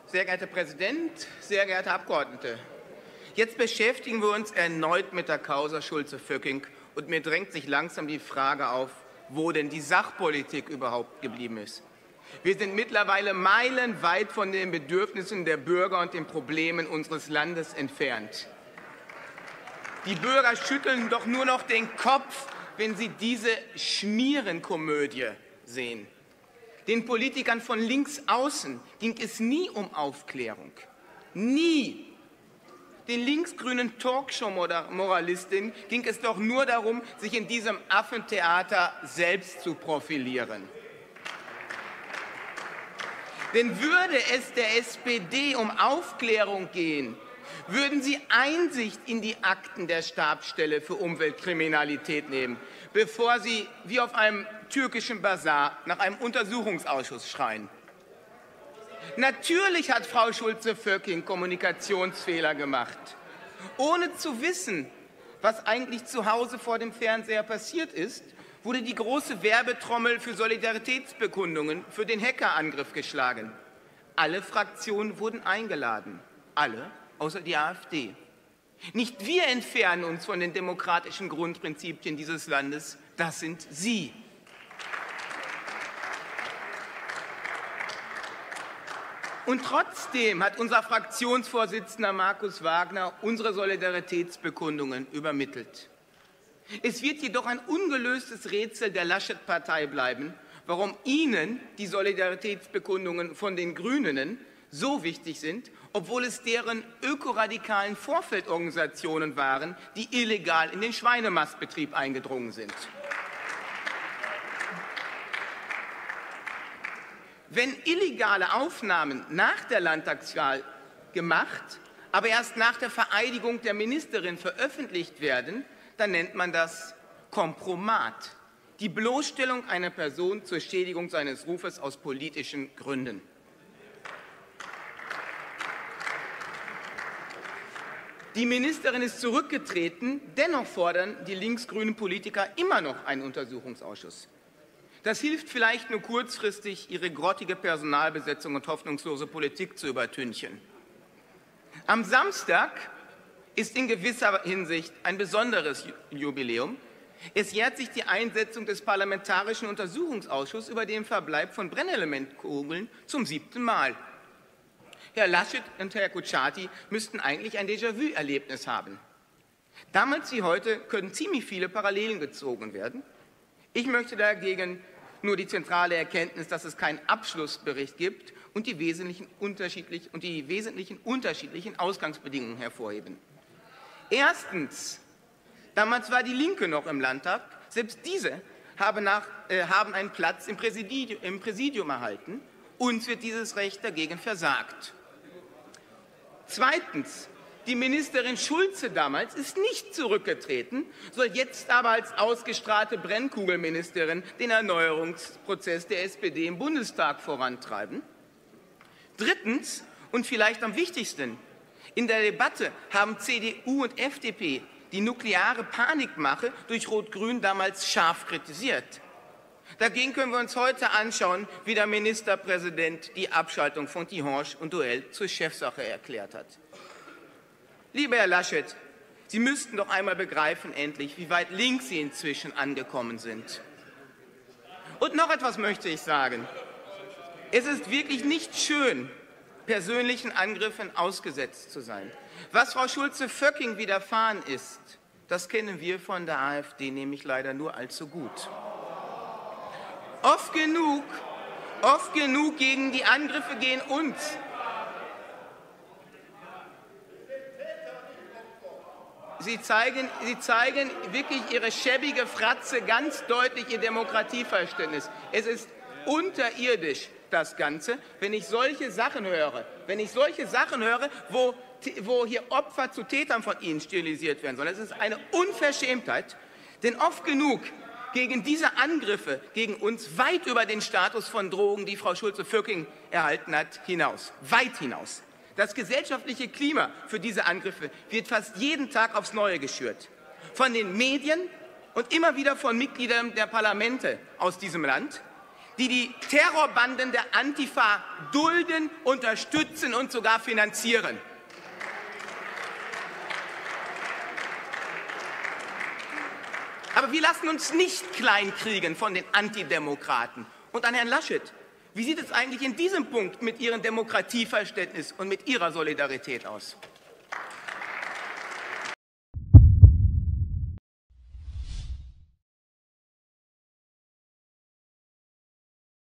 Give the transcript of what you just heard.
Sehr geehrter Herr Präsident, sehr geehrte Abgeordnete! Jetzt beschäftigen wir uns erneut mit der Causa Schulze-Vöcking und mir drängt sich langsam die Frage auf, wo denn die Sachpolitik überhaupt geblieben ist. Wir sind mittlerweile meilenweit von den Bedürfnissen der Bürger und den Problemen unseres Landes entfernt. Die Bürger schütteln doch nur noch den Kopf, wenn sie diese Schmierenkomödie sehen. Den Politikern von links außen ging es nie um Aufklärung. Nie. Den linksgrünen Talkshow-Moralistinnen ging es doch nur darum, sich in diesem Affentheater selbst zu profilieren. Denn würde es der SPD um Aufklärung gehen, würden Sie Einsicht in die Akten der Stabsstelle für Umweltkriminalität nehmen, bevor Sie wie auf einem türkischen Basar nach einem Untersuchungsausschuss schreien. Natürlich hat Frau Schulze-Vöcking Kommunikationsfehler gemacht, ohne zu wissen, was eigentlich zu Hause vor dem Fernseher passiert ist, wurde die große Werbetrommel für Solidaritätsbekundungen für den Hackerangriff geschlagen. Alle Fraktionen wurden eingeladen, alle außer die AfD. Nicht wir entfernen uns von den demokratischen Grundprinzipien dieses Landes, das sind Sie. Und trotzdem hat unser Fraktionsvorsitzender Markus Wagner unsere Solidaritätsbekundungen übermittelt. Es wird jedoch ein ungelöstes Rätsel der Laschet-Partei bleiben, warum Ihnen die Solidaritätsbekundungen von den Grünen so wichtig sind, obwohl es deren ökoradikalen Vorfeldorganisationen waren, die illegal in den Schweinemastbetrieb eingedrungen sind. Wenn illegale Aufnahmen nach der Landtagswahl gemacht, aber erst nach der Vereidigung der Ministerin veröffentlicht werden, dann nennt man das Kompromat, die Bloßstellung einer Person zur Schädigung seines Rufes aus politischen Gründen. Die Ministerin ist zurückgetreten, dennoch fordern die linksgrünen Politiker immer noch einen Untersuchungsausschuss. Das hilft vielleicht nur kurzfristig, ihre grottige Personalbesetzung und hoffnungslose Politik zu übertünchen. Am Samstag ist in gewisser Hinsicht ein besonderes Jubiläum. Es jährt sich die Einsetzung des Parlamentarischen Untersuchungsausschusses über den Verbleib von Brennelementkugeln zum 7. Mal. Herr Laschet und Herr Kutschaty müssten eigentlich ein Déjà-vu-Erlebnis haben. Damals wie heute können ziemlich viele Parallelen gezogen werden. Ich möchte dagegen nur die zentrale Erkenntnis, dass es keinen Abschlussbericht gibt und die wesentlichen unterschiedlichen Ausgangsbedingungen hervorheben. Erstens, damals war die Linke noch im Landtag, selbst diese haben einen Platz im Präsidium erhalten. Uns wird dieses Recht dagegen versagt. Zweitens, die Ministerin Schulze damals ist nicht zurückgetreten, soll jetzt aber als ausgestrahlte Brennkugelministerin den Erneuerungsprozess der SPD im Bundestag vorantreiben. Drittens und vielleicht am wichtigsten, in der Debatte haben CDU und FDP die nukleare Panikmache durch Rot-Grün damals scharf kritisiert. Dagegen können wir uns heute anschauen, wie der Ministerpräsident die Abschaltung von Tihange und Duell zur Chefsache erklärt hat. Lieber Herr Laschet, Sie müssten doch einmal begreifen endlich, wie weit links Sie inzwischen angekommen sind. Und noch etwas möchte ich sagen. Es ist wirklich nicht schön, persönlichen Angriffen ausgesetzt zu sein. Was Frau Schulze-Vöcking widerfahren ist, das kennen wir von der AfD nämlich leider nur allzu gut. Oft genug gegen die Angriffe gegen uns. Sie zeigen wirklich Ihre schäbige Fratze ganz deutlich Ihr Demokratieverständnis. Es ist unterirdisch, das Ganze, wenn ich solche Sachen höre, wo hier Opfer zu Tätern von Ihnen stilisiert werden sollen. Es ist eine Unverschämtheit, denn oft genug gegen diese Angriffe gegen uns weit über den Status von Drogen, die Frau Schulze-Vöcking erhalten hat, hinaus, weit hinaus. Das gesellschaftliche Klima für diese Angriffe wird fast jeden Tag aufs Neue geschürt. Von den Medien und immer wieder von Mitgliedern der Parlamente aus diesem Land, die die Terrorbanden der Antifa dulden, unterstützen und sogar finanzieren. Aber wir lassen uns nicht kleinkriegen von den Antidemokraten. Und an Herrn Laschet: Wie sieht es eigentlich in diesem Punkt mit Ihrem Demokratieverständnis und mit Ihrer Solidarität aus?